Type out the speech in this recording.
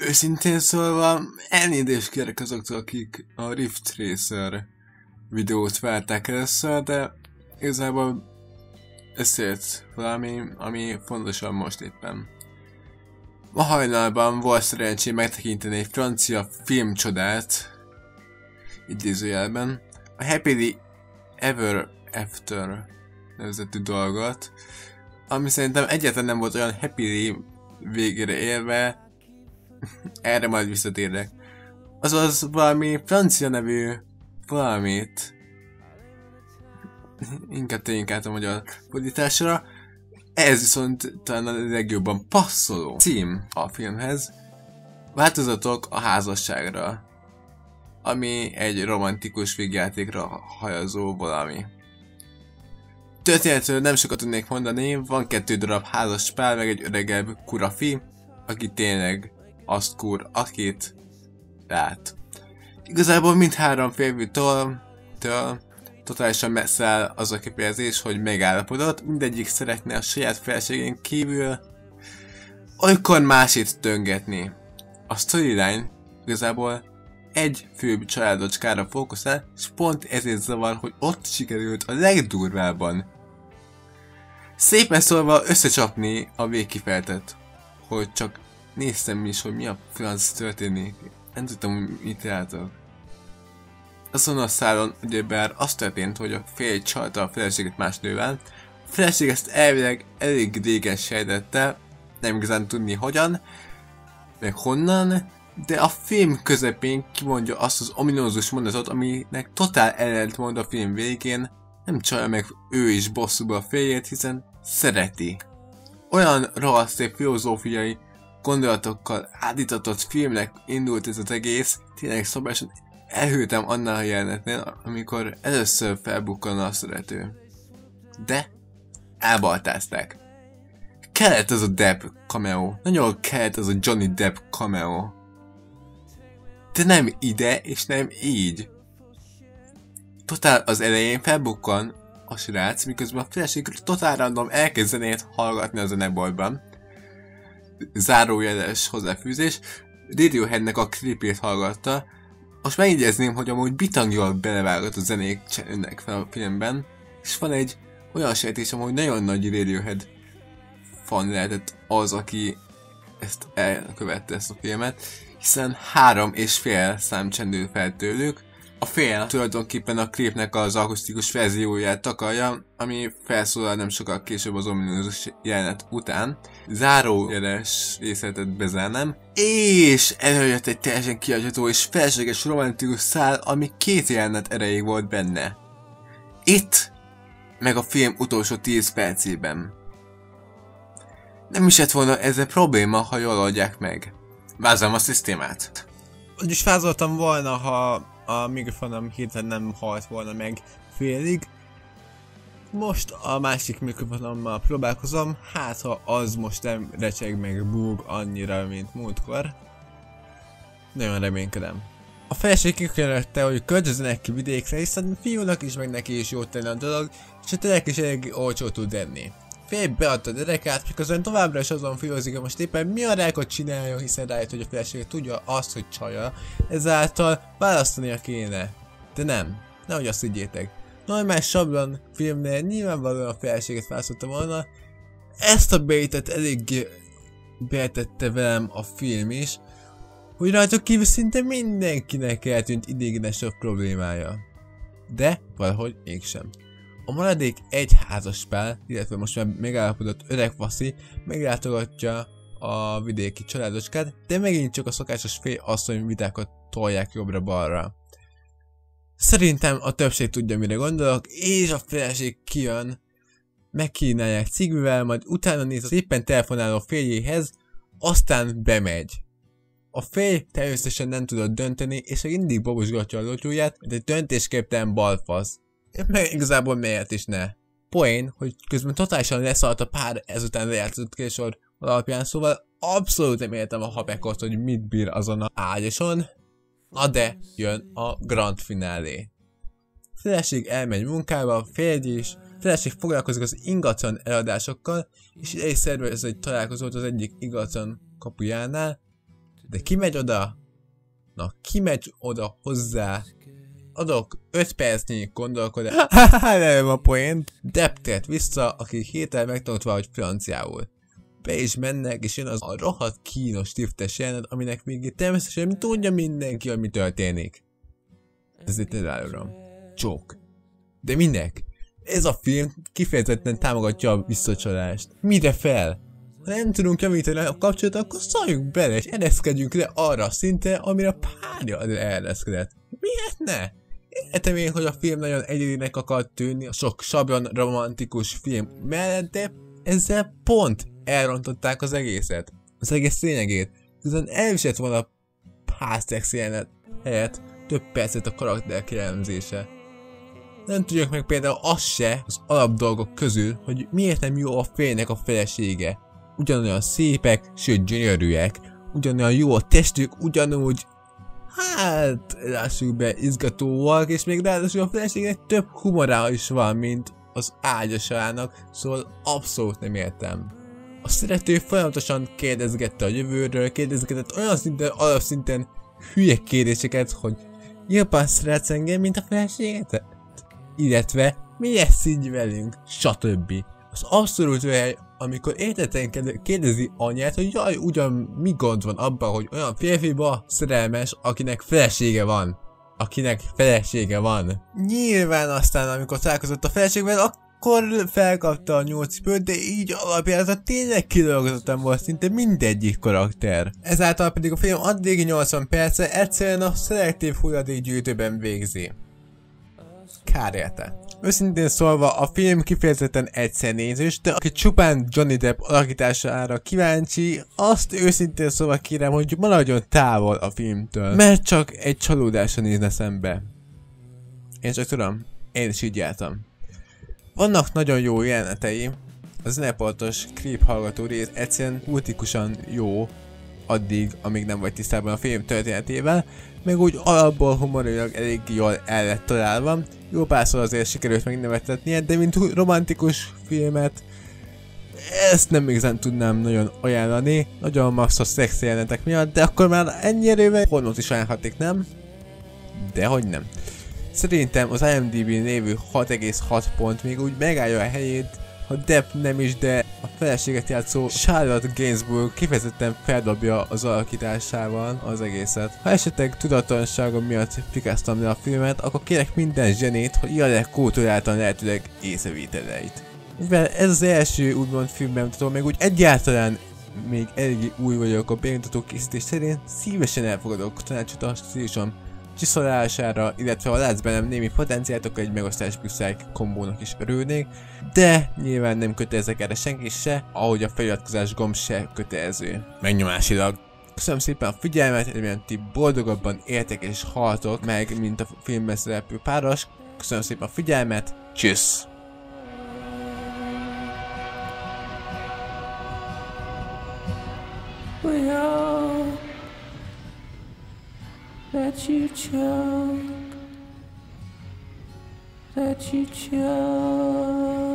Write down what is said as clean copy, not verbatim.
Őszintén szólva, elnézést kérek azoktól, akik a Rift Racer videót várták először, de igazából összejött valami, ami fontosabb most éppen. Ma hajnalban volt szerencsém megtekinteni egy francia filmcsodát, idézőjelben, a Happily Ever After nevezetű dolgot, ami szerintem egyáltalán nem volt olyan happily végére érve, erre majd visszatérek. Azaz valami francia nevű valamit, inkább tegyünk át a magyar fordításra, ez viszont talán a legjobban passzoló cím a filmhez, Változatok a házasságra, ami egy romantikus végjátékra hajazó valami. Történetről nem sokat tudnék mondani, van 2 darab házas pár, meg egy öregebb kurafi, aki tényleg azt kur, akit lát. Igazából mindhárom férfitől totálisan messze áll az a kifejezés, hogy megállapodott, mindegyik szeretne a saját feleségén kívül olykor másét töngetni. A storyline igazából egy főbb családocskára fókuszál, és pont ezért zavar, hogy ott sikerült a legdurvábban. Szépen szólva összecsapni a végkifejletet, hogy csak néztem is, hogy mi a franc történik. Nem tudtam, hogy mit álltak. Azon a szálon ugyebár az történt, hogy a férj csalta a feleséget más nővel. A feleség ezt elvileg elég régen sejtette, nem igazán tudni hogyan, meg honnan, de a film közepén kimondja azt az ominózus mondatot, aminek totál ellentmond a film végén, nem csalja meg ő is bosszúba a férjét, hiszen szereti. Olyan rohadt szép filozófiai gondolatokkal átitatott filmnek indult ez az egész, tényleg szabályosan elhűltem annál a jelenetnél, amikor először felbukkanna a szerető. De elbaltázták. Kellett az a Depp cameo. Nagyon kellett az a Johnny Depp cameo. De nem ide, és nem így. Totál az elején felbukkan a srác, miközben a feleség totál random elkezd zenét hallgatni a zeneboltban. Zárójeles hozzáfűzés. Radioheadnek a klipét hallgatta. Most megjegyezném, hogy amúgy bitangjól belevágott a zenék cserélnek fel a filmben, és van egy olyan sejtésem, hogy nagyon nagy Radiohead fan lehetett az, aki ezt elkövette ezt a filmet, hiszen 3,5 szám csendül fel tőlük. A fél tulajdonképpen a klipnek az akusztikus verzióját takarja, ami felszólal nem sokkal később az ominózus jelenet után. Zárójeles részletet bezárnám, és előjött egy teljesen kiadható és felséges romantikus szál, ami 2 jelenet erejéig volt benne. Itt, meg a film utolsó 10 percében. Nem is lett volna ezzel probléma, ha jól oldják meg. Vázolom a szisztémát. Úgyis fázoltam volna, ha a mikrofonom hirtelen nem halt volna meg félig. Most a másik mikrofonommal próbálkozom, hát ha az most nem recseg meg búg annyira, mint múltkor. Nagyon reménykedem. A feleség kikönyörögte, hogy költözzenek ki vidékre, hiszen fiúnak is meg neki is jót tenni a dolog, és a terek is elég olcsó tud lenni. Férj beadta a derekát, miközben továbbra is azon filózik, hogy most éppen mi a rákot csináljon, hiszen rájött, hogy a feleség tudja azt, hogy csalja, ezáltal választania kéne. De nem, nehogy azt higgyétek. Normál sablon filmnél nyilvánvalóan a feleséget választotta volna, ezt a baitet eléggé betette velem a film is, hogy rajtuk kívül szinte mindenkinek eltűnt ideiglenes problémája. De valahogy mégsem. A maradék egy házaspár, illetve most már megállapodott öreg faszi meglátogatja a vidéki családocskát, de megint csak a szokásos férj-asszony vitákat tolják jobbra-balra. Szerintem a többség tudja, mire gondolok, és a feleség kijön, megkínálják cigvivel, majd utána néz az éppen telefonáló férjéhez, aztán bemegy. A férj természetesen nem tudott dönteni, és még mindig babosgatja a lotyóját, mint egy döntésképtelen balfasz. Meg igazából miért is ne. Poén, hogy közben totálisan leszaladt a pár ezután lejátszott késor alapján, szóval abszolút nem értem a habekot, hogy mit bír azon a ágyason. Na de, jön a grand finálé. Feleség elmegy munkába, férj is, feleség foglalkozik az ingatlan eladásokkal, és ide is szervez egy találkozót az egyik ingatlan kapujánál, De ki megy oda? Na, ki megy oda hozzá? Adok 5 percnyi gondolkodás. Nem a poént. Depp tért vissza, aki héten megtanult valahogy franciául. Be is mennek, és jön az a rohadt kínos tiftes jelenet, aminek még természetesen tudja mindenki, hogy mi történik. Ez itt nem rájövöm. Csók. De minek? Ez a film kifejezetten támogatja a visszacsalást. Mire fel? Ha nem tudunk javítani a kapcsolatot, akkor szálljunk bele, és ereszkedjünk le arra a szintre, amire a párja ereszkedett. Miért ne? Értem én, hogy a film nagyon egyedinek akar tűnni, a sok sablon romantikus film mellett, de ezzel pont elrontották az egészet. Az egész lényegét. Hiszen elviselt volna a pár-szex jelenet helyett több percet a karakter kielemzése. Nem tudjuk meg például azt se az alapdolgok közül, hogy miért nem jó a férjnek a felesége. Ugyanolyan szépek, sőt gyönyörűek, ugyanolyan jó a testük, ugyanúgy hát, lássuk be, izgatóak, és még ráadásul a feleségnek több humorá is van, mint az ágyasának, szóval abszolút nem értem. A szerető folyamatosan kérdezgette a jövőről, kérdezgetett olyan szinten, alapszinten hülye kérdéseket, hogy jobban szeretsz engem, mint a feleséget? Illetve mi lesz így velünk, stb. Az abszolút vej, amikor értetlen kérdezi anyát, hogy jaj, ugyan mi gond van abban, hogy olyan férfiba szerelmes, akinek felesége van. Nyilván aztán, amikor találkozott a feleségvel, akkor felkapta a nyolcipőt, de így alapján tényleg kidolgozottan volt szinte mindegyik karakter. Ezáltal pedig a film addigi 80 perce egyszerűen a szelektív hulladékgyűjtőben végzi. Kár érte. Őszintén szólva, a film kifejezetten egyszer nézős, de aki csupán Johnny Depp alakítására kíváncsi, azt őszintén szólva kérem, hogy maradjon távol a filmtől, mert csak egy csalódásra nézne szembe. Én csak tudom, én is így jártam. Vannak nagyon jó jelenetei, a zenepartos Creep hallgató rész egyszerűen kultikusan jó, addig, amíg nem vagy tisztában a film történetével, meg úgy alapból humorilag elég jól el lett találva, jó párszor azért sikerült megnevetetnie, de mint romantikus filmet, ezt nem igazán tudnám nagyon ajánlani, nagyon max a szex jelenetek miatt, de akkor már ennyi erővel pornót is ajánlhatik, nem? Dehogy nem. Szerintem az IMDb lévő 6,6 pont még úgy megállja a helyét, ha Depp nem is, de a feleséget játszó Charlotte Gainsbourg kifejezetten feldobja az alakításával az egészet. Ha esetleg tudatlanságom miatt fikáztam le a filmet, akkor kérek minden zsenét, hogy írja le kultúráltan lehetőleg észrevételeit. Mivel ez az első úgymond filmbemutató, meg úgy egyáltalán még eléggé új vagyok a bemutató készítés terén, szívesen elfogadok tanácsot a stílusom csiszolására, illetve ha látsz bennem némi potenciált, akkor egy megosztás plusz kombónak is örülnék, de nyilván nem kötelezek erre senki se, ahogy a feliratkozás gomb se kötelező. Megnyomásilag. Köszönöm szépen a figyelmet, remélem ti boldogabban éltek és haltok meg, mint a filmben szereplő páros. Köszönöm szépen a figyelmet, tschüss! That you choke.